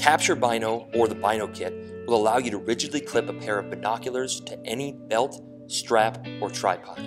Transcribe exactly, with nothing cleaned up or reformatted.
CaptureBINO, or the Bino Kit, will allow you to rigidly clip a pair of binoculars to any belt, strap, or tripod.